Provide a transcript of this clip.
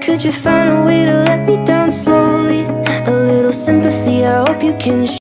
Could you find a way to let me down slowly? A little sympathy, I hope you can